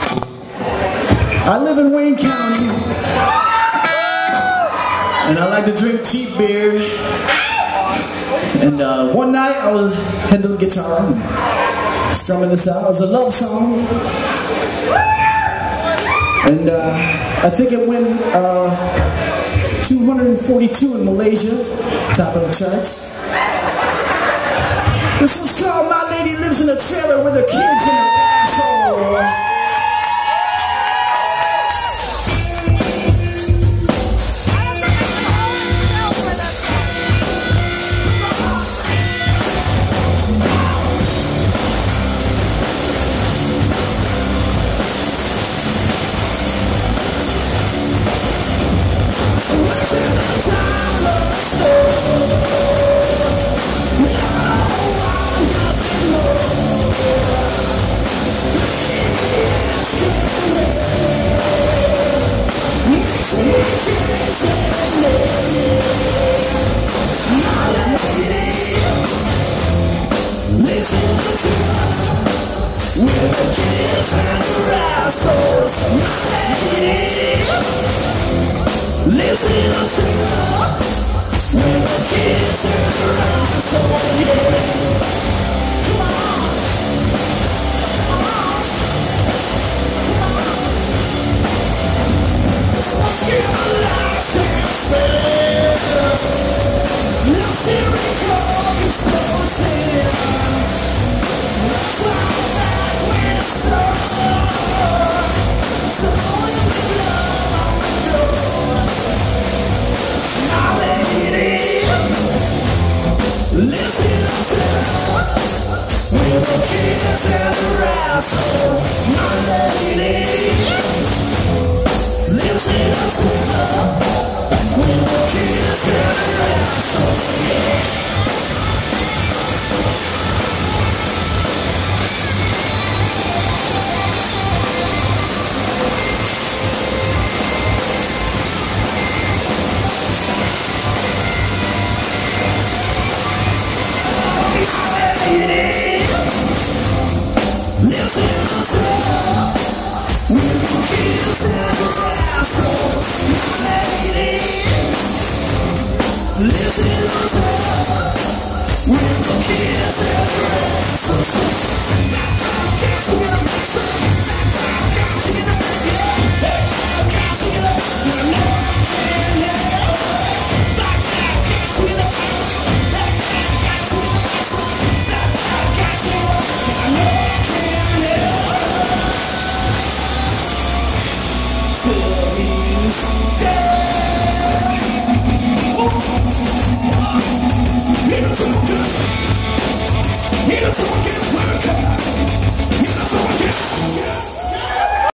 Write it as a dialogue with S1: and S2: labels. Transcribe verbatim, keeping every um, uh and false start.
S1: I live in Wayne County, and I like to drink cheap beer. And uh, one night I was handling the guitar and strumming this out. It was a love song, and uh, I think it went uh, two hundred forty-two in Malaysia, top of the charts. This was called "My Lady Lives in a Trailer with Her Kids in Her Asshole." With the kids and the rascals, my lady lives in a trailer. With the kids and the rascals, yeah. Come on, come on, come on. Smoking a license plate, luxury car explosion. My lady lives in a town with the kids and the rascals. My lady lives in a town with the kids and the rascals. Yeah. Lives in a trailer with the kids and the rascals. My lady lives in a trailer with the kids and the rascals. Yeah.